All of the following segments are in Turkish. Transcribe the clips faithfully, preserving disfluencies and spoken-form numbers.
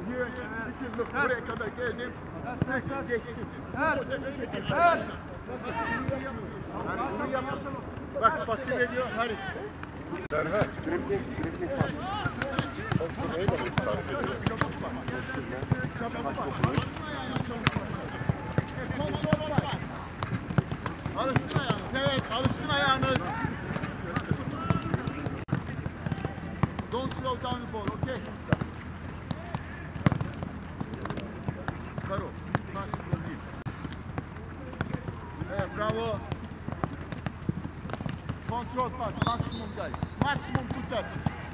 Buraya kadar geldim. Geçtim. Bak pası veriyor Haris. Serhat, dribbling, dribbling pas. Olsun öyle mi? Tarif ediyor. Alışsın ayağınız, evet alışsın ayağınız. Don't slow down the ball, okay? Karo, pas değil. Evet, bravo. Kontrol pas, maksimum guys. Maksimum tutar.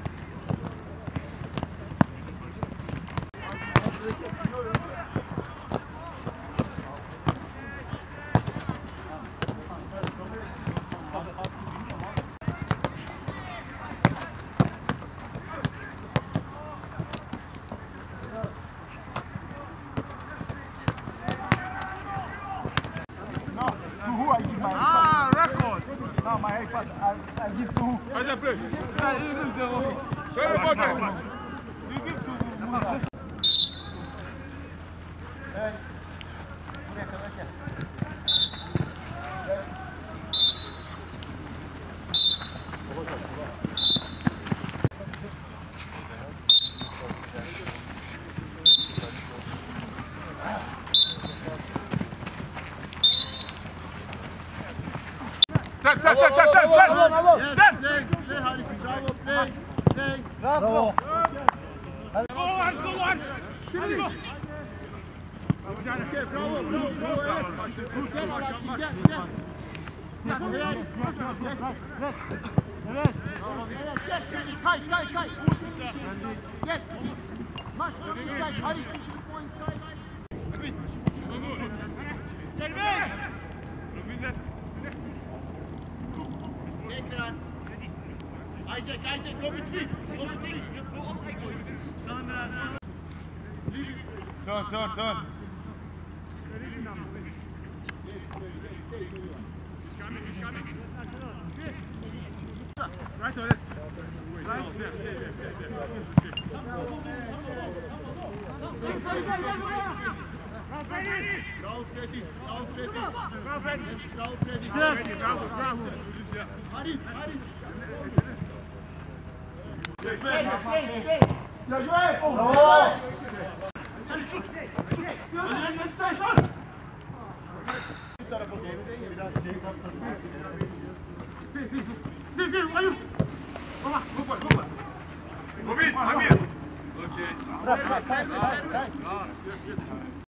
Ah, record! No, my iPad, I, I give to who? Faz a play. You give to Musa. Hey, buraya kadar gel. Tek tek tek tek tek tek. Yes, play, play Haris, bravo, play, play. Bravo. Go on, go on. Şimdi go. Okay, bravo, bravo, bravo, evet. Gel, gel, gel, gel. Evet, evet, evet, gel, gel, kay, kay, kay. Gel, Maç, inside, Haris, go inside. Serbest. Tekrar. Isaac, Isaac, go between, go between. Dön dön dön. Right on it. Right there, stay there, stay there. Bravo, Freddy, bravo, Freddy. Bravo, Freddy. Yes, bravo, Freddy. Bravo, bravo. Haris, Haris. Bien joué. Bu tarafa doğru biraz şey kapatın. Sim, sim, ayup. Vamos lá, vamos lá, vamos lá. Movido, Ramiro. Ok. Bırak, bırak, sen, sen, sen.